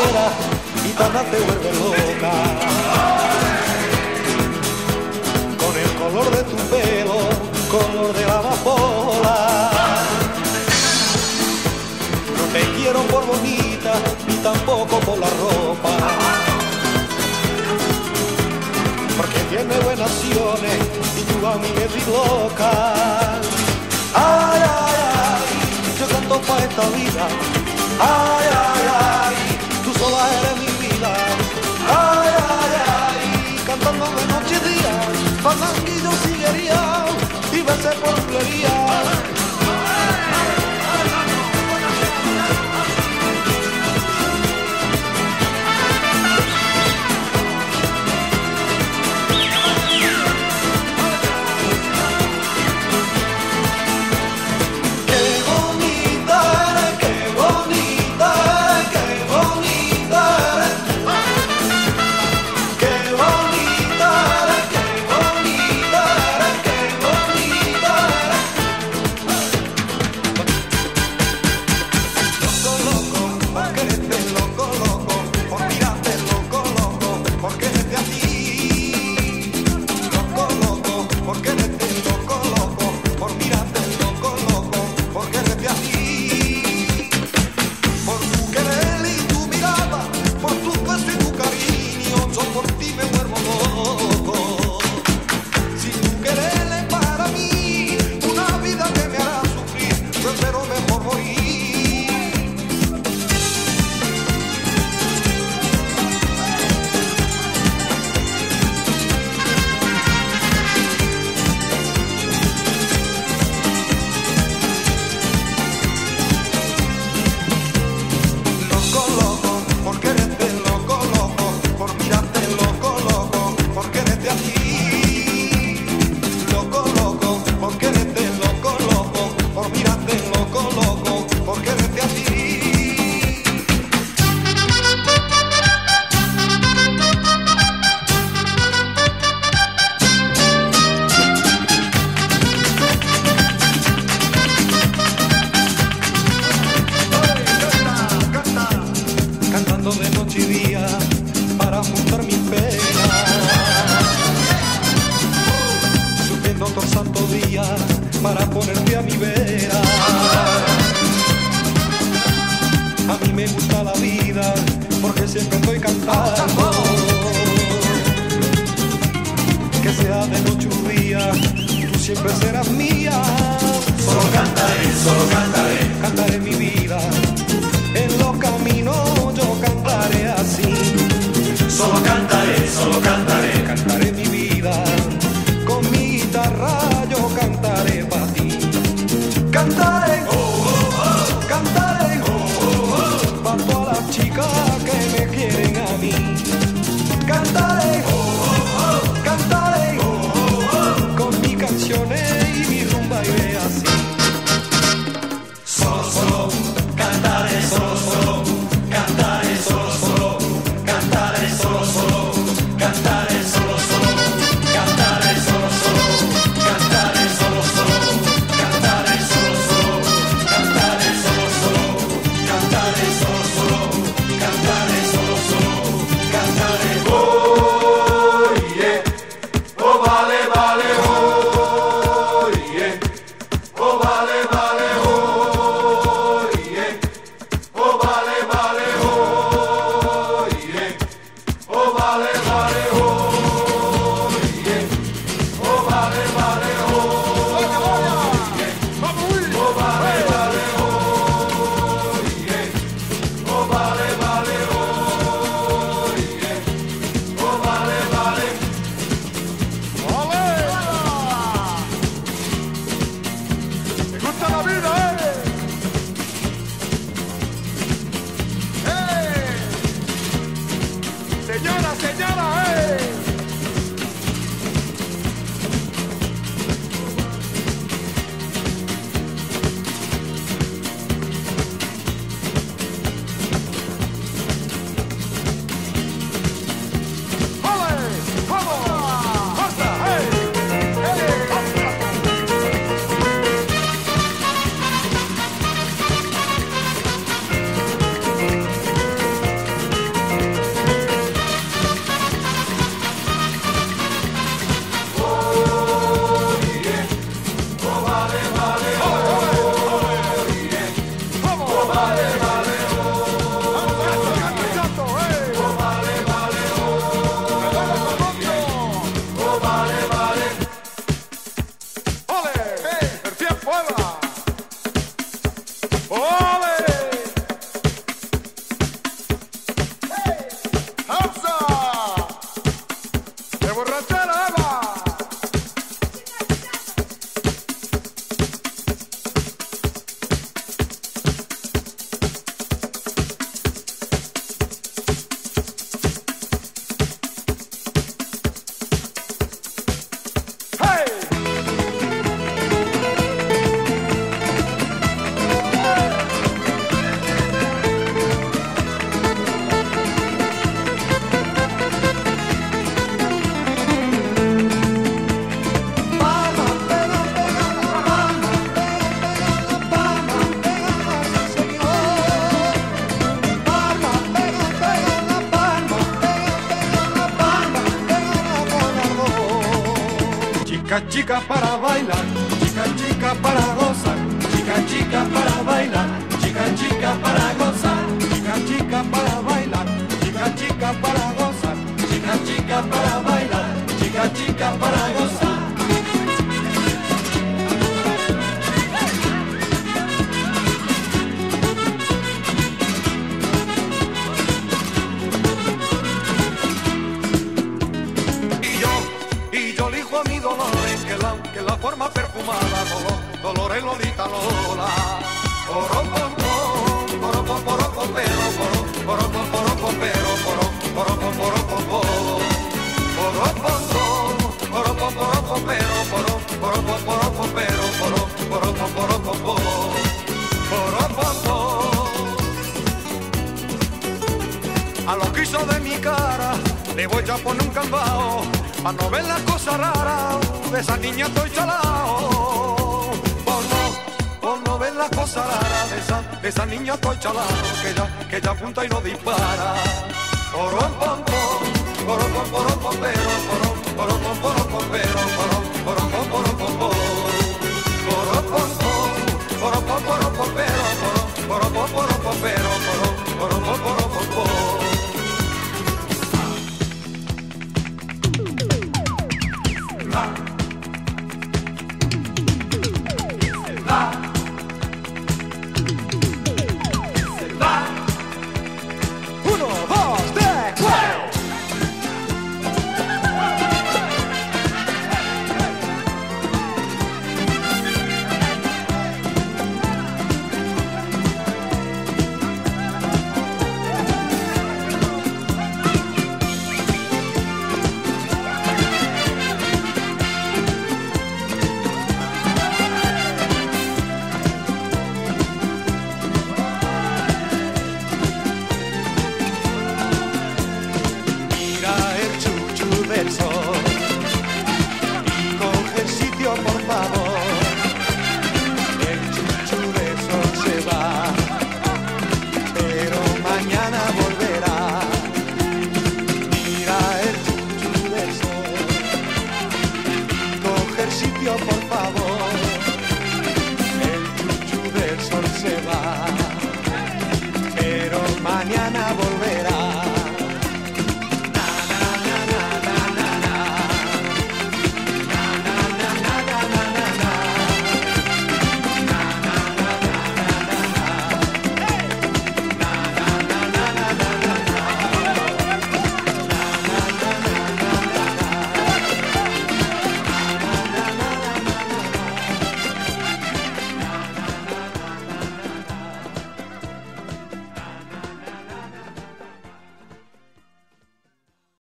entera y nada te vuelve loca. Con el color de tu pelo, color de la amapola. No te quiero por bonita, ni tampoco por la ropa. Porque tiene buenas acciones y tú a mí me tienes loca. Ay, ay, ay, yo canto pa' esta vida. Ay, ay, ay, tú sola eres mi vida. Ay, ay, ay, cantando de noche y día, pasanguillo sillería y veces por flería. De noche y día para juntar mis penas, sufriendo todo santo día para ponerte a mi vera. A mí me gusta la vida porque siempre estoy cantando, que sea de noche o día, tú siempre serás mía. Solo cantaré, cantaré mi vida. En los caminos yo cantaré así. Solo cantaré, cantaré mi vida. Con mi guitarra yo cantaré para ti. Cantaré, cantaré, para todas las chicas que me quieren a mí. Cantaré, cantaré, con mis canciones y mis vale, vale, chica para bailar, chica para gozar, chica para bailar, chica para gozar, chica para bailar, chica para gozar, chica para bailar, chica para gozar. Y yo elijo a mi Dolores, que la forma perfumada, Dolores Lolita Lola. A los guisos de mi cara le voy a poner un candado, pa' no ver las cosas raras, de esa niña estoy chalao. Por no ver las cosas raras, de esa niña estoy chalao, que ella apunta y no dispara. Porón, pom, pom, porón, pom, porón, pom, pero, porón, porón, pom, porón, pom, pero, porón, porón,